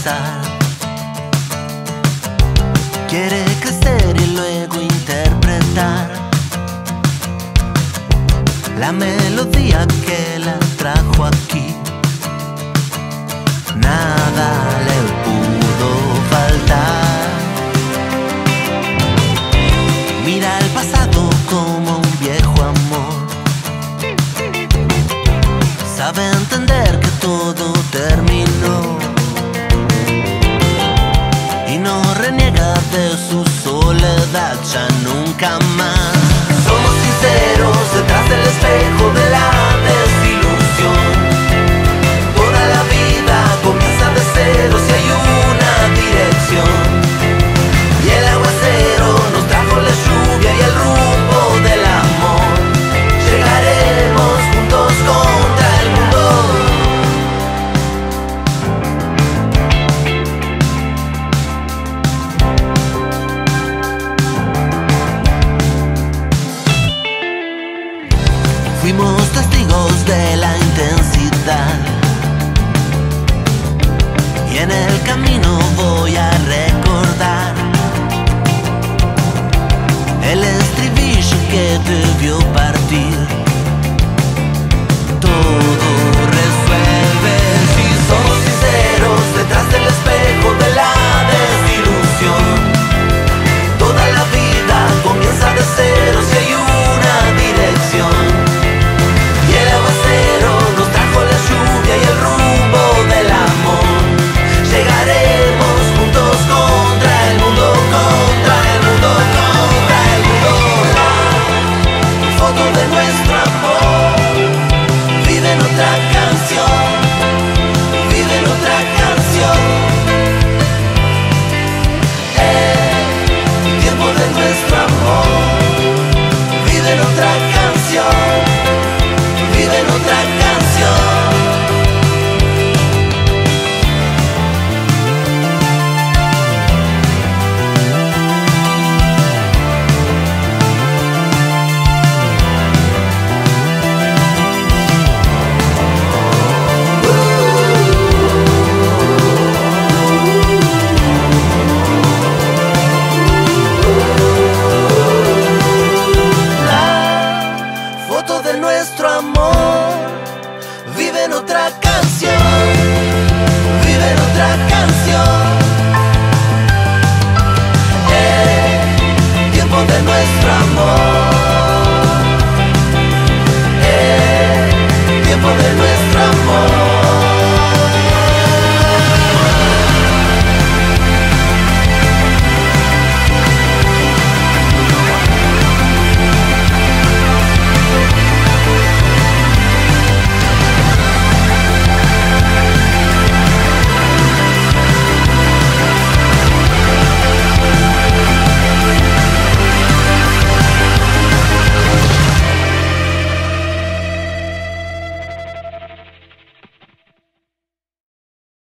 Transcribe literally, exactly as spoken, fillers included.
pasar. Quiere crecer y luego interpretar la melodía que la trajo aquí. Nada le pudo faltar. Mira el pasado como un viejo amor. Sabe entender que todo terminó y no reniega de su soledad ya nunca más. Somos sinceros detrás del espejo de la desilusión. Toda la vida comienza de cero si hay una dirección. Y el aguacero nos trajo la lluvia y el rumbo del amor. Llegaremos juntos contra el mundo. Fuimos testigos de la intensidad y en el camino voy a recordar el estribillo que te vio pasar.